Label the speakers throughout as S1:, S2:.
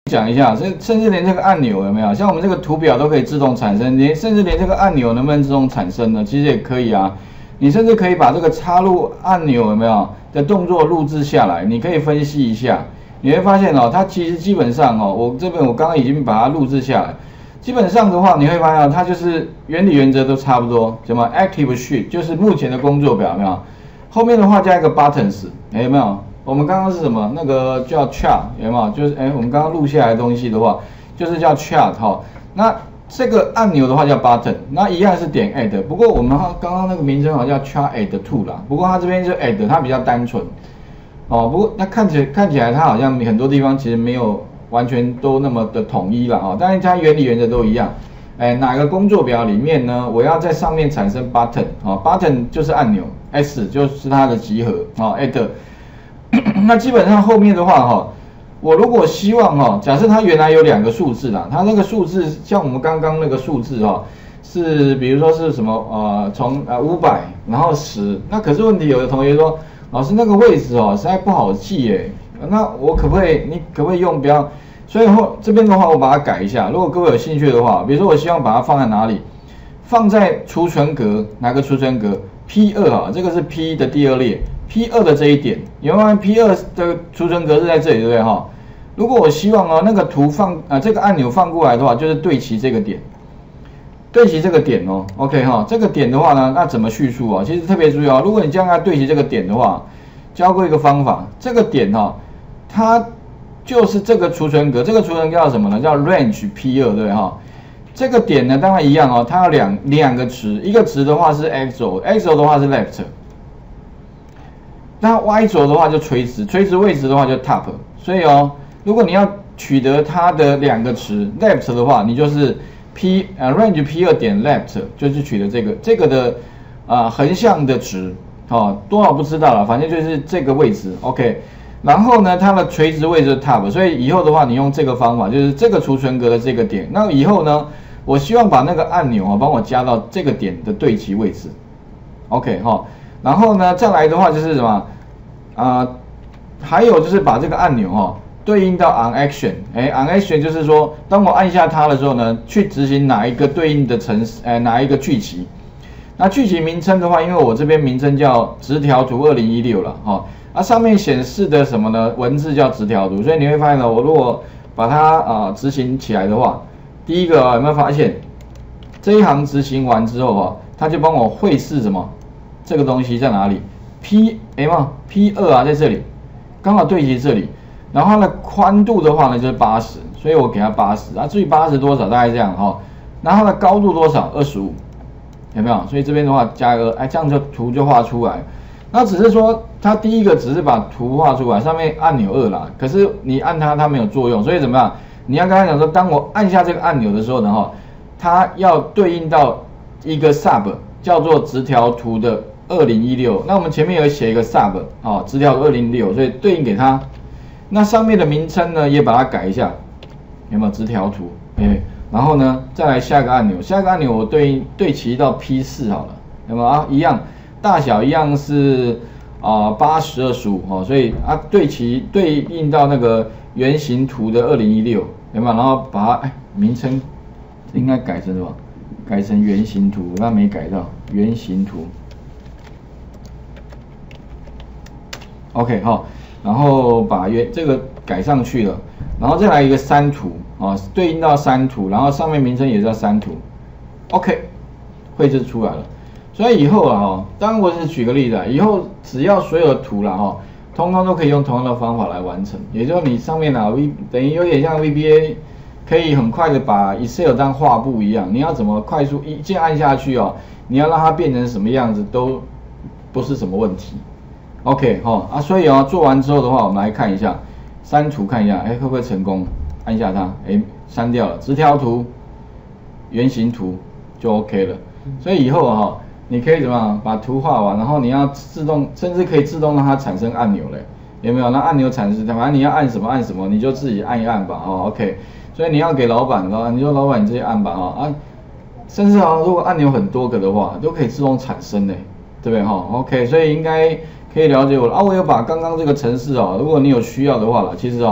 S1: 讲一下，甚至连这个按钮有没有？像我们这个图表都可以自动产生，甚至连这个按钮能不能自动产生呢？其实也可以啊。你甚至可以把这个插入按钮有没有的动作录制下来，你可以分析一下，你会发现哦，它其实基本上哦，我刚刚已经把它录制下来。基本上的话，你会发现它就是原理原则都差不多。什么 Active Sheet 就是目前的工作表，有没有？后面的话加一个 Buttons， 有没有？我们刚刚是什么？那个叫 Chart， 有没有？就是我们刚刚录下来的东西的话，就是叫 Chart 哈。那这个按钮的话叫 Button， 那一样是点 Add。不过我们刚刚那个名称好像叫 Chart Add To 啦。不过它这边就 Add， 它比较单纯哦。不过那看起来它好像很多地方其实没有完全都那么的统一了哈。但是它原理原则都一样。哪个工作表里面呢？我要在上面产生 Button 哦 ，Button 就是按钮 ，S 就是它的集合哦 ，Add。那基本上后面的话哈，我如果希望哈，假设它原来有2个数字啦，它那个数字像我们刚刚那个数字哈，是比如说是什么从500然后10，那可是问题有的同学说，老师那个位置哦实在不好记耶，那我你可不可以用不要？所以这边的话我把它改一下，如果各位有兴趣的话，比如说我希望把它放在哪里，放在储存格，哪个储存格 P2 啊，这个是 P 的第2列。P2 的这一点，有没有 P2 的储存格是在这里，对不对哈？如果我希望哦，那个图这个按钮放过来的话，就是对齐这个点，对齐这个点哦 ，OK 哈，这个点的话呢，那怎么叙述啊？其实特别注意哦，如果你将它对齐这个点的话，教过一个方法，这个点哈，它就是这个储存格，这个储存格叫什么呢？叫 range P2， 对不对哈？这个点呢，当然一样哦，它有两个值，一个值的话是 X 轴 ，X 轴的话是 left。那 Y 轴的话就垂直，垂直位置的话就 top， 所以哦，如果你要取得它的2个值 left 的话，你就是range P2 点 left 就是取得这个的横向的值哦，多少不知道了，反正就是这个位置 OK。然后呢，它的垂直位置是 top， 所以以后的话你用这个方法，就是这个储存格的这个点。那以后呢，我希望把那个按钮帮我加到这个点的对齐位置 ，OK 哈。然后呢，再来的话就是什么？还有就是把这个按钮对应到 on action，on action 就是说，当我按下它的时候呢，去执行哪一个对应的哪一个剧集。那剧集名称的话，因为我这边名称叫直条图2016了哈，上面显示的什么呢？文字叫直条图，所以你会发现呢，我如果把它执行起来的话，第一个有没有发现这一行执行完之后它就帮我绘示什么？这个东西在哪里 ？P2 在这里，刚好对齐这里。然后它的宽度的话呢就是80，所以我给它80至于80多少，大概这样然后它的高度多少？25，有没有？所以这边的话加个这样就图就画出来。那只是说它第一个只是把图画出来，上面按钮2啦，可是你按它没有作用，所以怎么样？你要跟他讲说，当我按下这个按钮的时候呢它要对应到一个 sub 叫做直条图的2016，那我们前面有写一个 sub 直条图2016，所以对应给它。那上面的名称呢也把它改一下，有没有直条图？然后呢再来下一个按钮，下一个按钮我对齐到 P4 好了，有没有一样大小一样是80/25所以对应到那个圆形图的2016，有没有？然后把它名称应该改成什么？改成圆形图，那没改到圆形图。OK 然后把这个改上去了，然后再来一个删图对应到删图，然后上面名称也叫删图 ，OK， 绘制出来了。所以以后当然我是举个例子以后只要所有的图啦通通都可以用同样的方法来完成，也就是你上面等于有点像 VBA， 可以很快的把 Excel 当画布一样，你要怎么快速一键按下去你要让它变成什么样子都不是什么问题。OK 所以做完之后的话，我们来看一下删图，看一下会不会成功？按下它，删掉了直条图、圆形图就 OK 了。所以以后你可以怎么样把图画完，然后你要自动，甚至可以自动让它产生按钮嘞，有没有？那按钮产生，反正你要按什么按什么，你就自己按一按吧OK。所以你要给老板你说老板你自己按吧甚至如果按钮很多个的话，都可以自动产生嘞，对不对OK， 所以应该可以了解我了我有把刚刚这个程式如果你有需要的话其实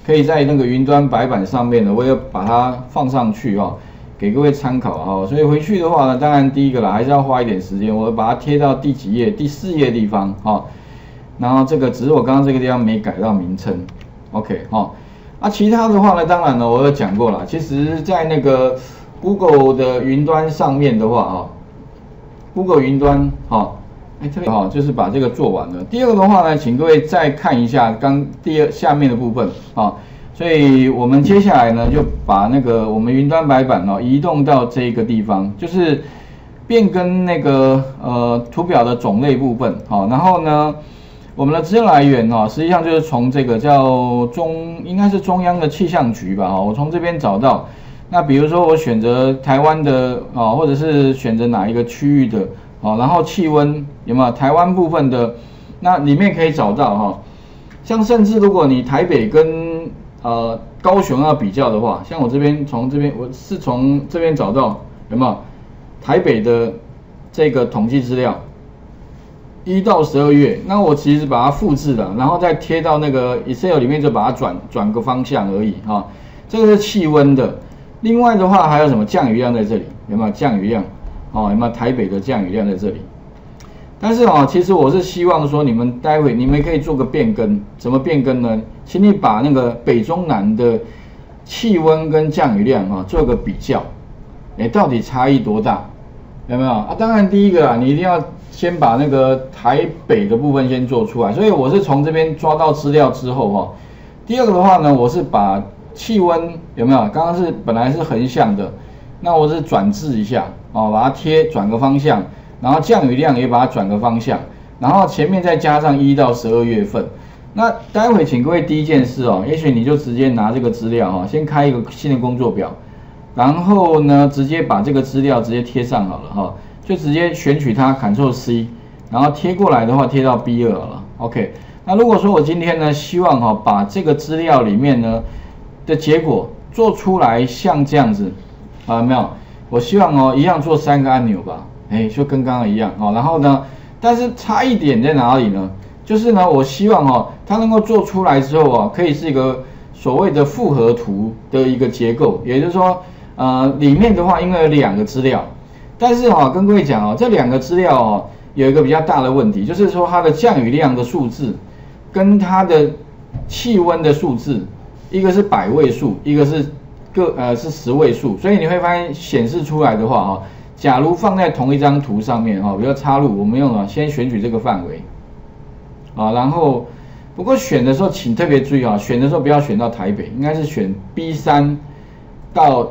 S1: 可以在那个云端白板上面呢，我也把它放上去哦，给各位参考哦。所以回去的话呢，当然第一个啦，还是要花一点时间，我把它贴到第几页，第4页的地方哦。然后这个只是我刚刚这个地方没改到名称 ，OK 哦。啊，其他的话呢，当然呢，我有讲过了，其实在那个 Google 的云端上面的话啊 ，Google 云端好，这个好就是把这个做完了。第二个的话呢，请各位再看一下下面的部分啊，所以我们接下来呢就把那个我们云端白板哦移动到这个地方，就是变更那个图表的种类部分好，然后呢。我们的资料来源哦，实际上就是从这个叫应该是中央的气象局吧，我从这边找到。那比如说我选择台湾的或者是选择哪一个区域的然后气温有没有台湾部分的，那里面可以找到像甚至如果你台北跟高雄要比较的话，像我从这边找到有没有台北的这个统计资料。1到12月，那我其实把它复制了，然后再贴到那个 Excel 里面，就把它转个方向而已哈。这个是气温的，另外的话还有什么降雨量在这里？有没有降雨量？有没有台北的降雨量在这里？但是其实我是希望说待会你们可以做个变更，怎么变更呢？请你把那个北中南的气温跟降雨量做个比较，到底差异多大？有没有啊？当然第一个你一定要先把那个台北的部分先做出来，所以我是从这边抓到资料之后第二个的话呢，我是把气温有没有？刚刚本来是横向的，那我是转置一下把它转个方向，然后降雨量也把它转个方向，然后前面再加上1到12月份。那待会请各位第一件事也许你就直接拿这个资料先开一个新的工作表。然后呢，直接把这个资料直接贴上好了就直接选取它 Ctrl C， 然后贴过来的话贴到 B2 好了 ，OK。那如果说我今天呢，希望把这个资料里面呢的结果做出来像这样子有没有？我希望一样做3个按钮吧，就跟刚刚一样然后呢，但是差异点在哪里呢？就是呢，我希望它能够做出来之后可以是一个所谓的复合图的一个结构，也就是说。里面的话，因为有2个资料，但是跟各位讲这2个资料有一个比较大的问题，就是说它的降雨量的数字跟它的气温的数字，一个是100位数，一个是是10位数，所以你会发现显示出来的话假如放在同一张图上面比如插入，我们用先选取这个范围然后不过选的时候请特别注意选的时候不要选到台北，应该是选 B3 到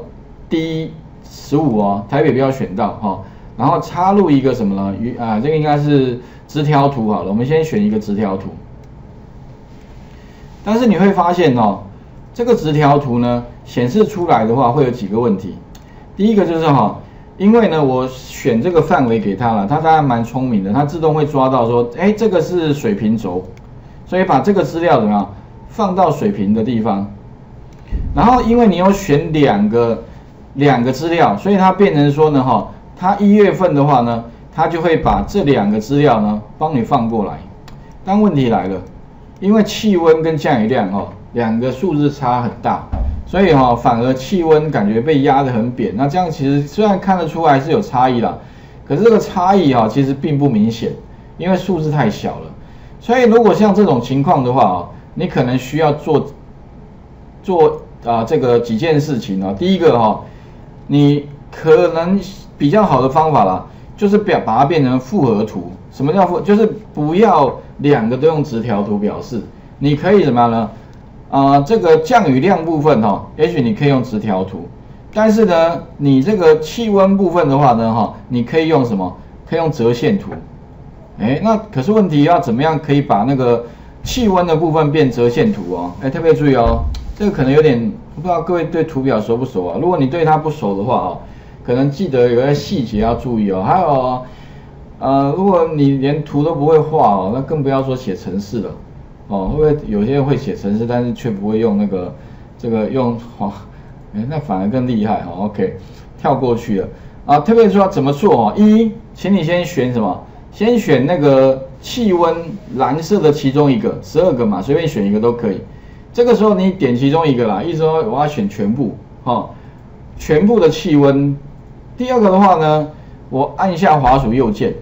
S1: D15台北不要选到然后插入一个什么呢？这个应该是直条图好了，我们先选一个直条图。但是你会发现这个直条图呢显示出来的话会有几个问题。第一个就是因为呢我选这个范围给它了，它当然蛮聪明的，它自动会抓到说，这个是水平轴，所以把这个资料怎么样放到水平的地方。然后因为你有选两个资料，所以它变成说呢它1月份的话呢，它就会把这2个资料呢帮你放过来。但问题来了，因为气温跟降雨量2个数字差很大，所以反而气温感觉被压得很扁。那这样其实虽然看得出来是有差异啦，可是这个差异其实并不明显，因为数字太小了。所以如果像这种情况的话你可能需要做这个几件事情第一个你可能比较好的方法啦，就是把它变成复合图。什么叫就是不要2个都用直条图表示，你可以怎么样呢？这个降雨量部分也许你可以用直条图，但是呢，你这个气温部分的话呢你可以用什么？可以用折线图。那可是问题要怎么样可以把那个气温的部分变折线图特别注意这个可能有点不知道各位对图表熟不熟如果你对它不熟的话可能记得有些细节要注意还有如果你连图都不会画那更不要说写程式了会不会有些人会写程式，但是却不会用这个用那反而更厉害OK， 跳过去了特别说怎么做请你先选什么？先选那个气温蓝色的其中一个，12个嘛，随便选一个都可以。 这个时候你点其中一个啦，意思说我要选全部，全部的气温。第二个的话呢，我按下滑鼠右键，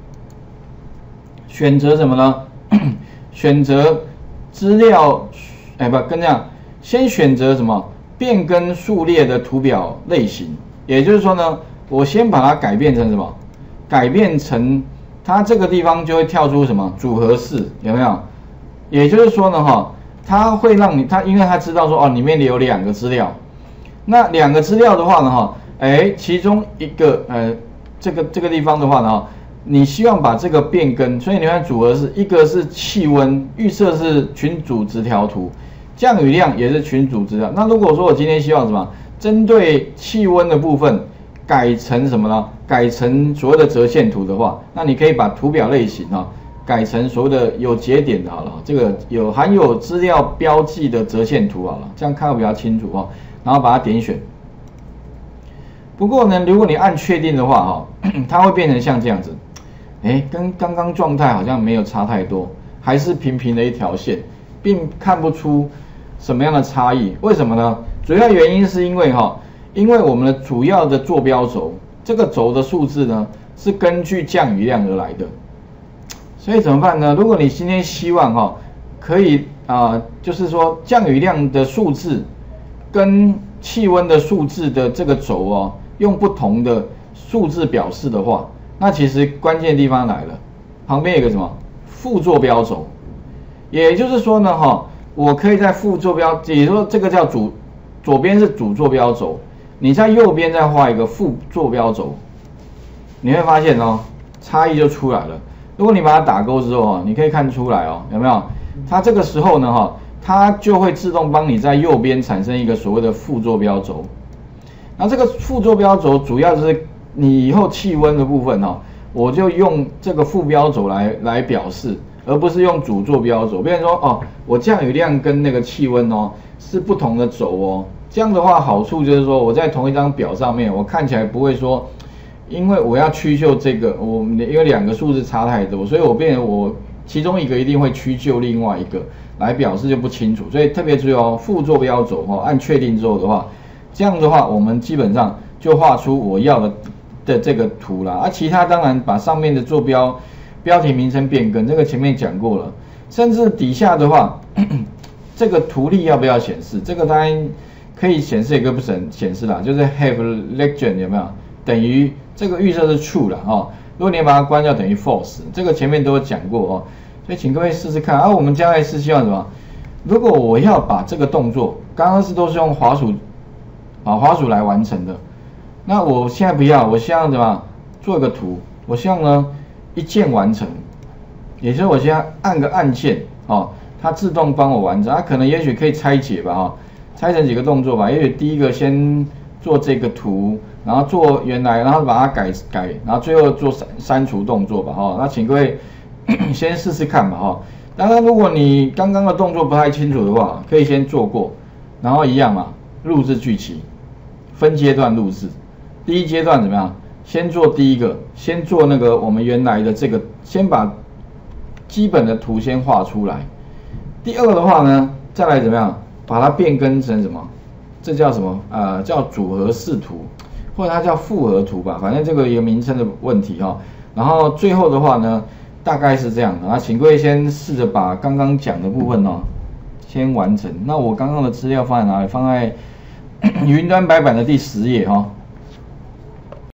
S1: 选择什么呢？选择资料，跟这样，先选择什么？变更数列的图表类型，也就是说呢，我先把它改变成什么？改变成它这个地方就会跳出什么组合式，有没有？也就是说呢，它会让你，因为它知道说里面有2个资料，那2个资料的话呢，其中一个这个地方的话呢，你希望把这个变更，所以你看组合式，一个是气温预设是群组直条图。降雨量也是群组资料。那如果说我今天希望什么，针对气温的部分改成什么呢？改成所谓的折线图的话，那你可以把图表类型改成所谓的有节点的好了，这个含有资料标记的折线图好了，这样看得比较清楚然后把它点选。不过呢，如果你按确定的话它会变成像这样子，跟刚刚状态好像没有差太多，还是平平的一条线，并看不出什么样的差异。为什么呢？主要原因是因为我们的主要的坐标轴，这个轴的数字呢是根据降雨量而来的。所以怎么办呢？如果你今天希望可以就是说降雨量的数字跟气温的数字的这个轴用不同的数字表示的话，那其实关键地方来了，旁边有个什么副坐标轴。也就是说呢，我可以在副坐标，也就是说这个叫左边是主坐标轴，你在右边再画一个副坐标轴，你会发现差异就出来了。如果你把它打勾之后你可以看出来有没有？它这个时候呢它就会自动帮你在右边产生一个所谓的副坐标轴。那这个副坐标轴主要就是你以后气温的部分我就用这个副标轴来表示。而不是用主坐标轴，比如说我降雨量跟那个气温是不同的轴这样的话好处就是说我在同一张表上面，我看起来不会说，因为我要曲就这个，因为2个数字差太多，所以我变成我其中一个一定会曲就另外一个来表示就不清楚，所以特别注意副坐标轴按确定之后的话，这样的话我们基本上就画出我要的这个图啦。其他当然把上面的坐标标题名称变更，这个前面讲过了，甚至底下的话，这个图例要不要显示？这个当然可以显示，也可以不显示啦，就是 have legend 有没有？等于这个预设是 true 啦如果你把它关掉，等于 false。这个前面都有讲过所以请各位试试看我们将来是希望什么？如果我要把这个动作，刚刚都是用滑鼠来完成的，那我现在不要，我希望怎么做一个图？我希望呢。一键完成，也就是我现在按个按键它自动帮我完成。它可能也许可以拆解吧拆成几个动作吧。也许第一个先做这个图，然后做原来，然后把它改，然后最后做删除动作吧那请各位先试试看吧当然，如果你刚刚的动作不太清楚的话，可以先做过，然后一样嘛，录制剧情，分阶段录制。第一阶段怎么样？先做第一个，先做那个我们原来的这个，先把基本的图先画出来。第二个的话呢，再来怎么样，把它变更成什么？这叫什么？叫组合式图，或者它叫复合图吧，反正这个一个名称的问题然后最后的话呢，大概是这样的。那请各位先试着把刚刚讲的部分先完成。那我刚刚的资料放在哪里？放在云端白板的第10页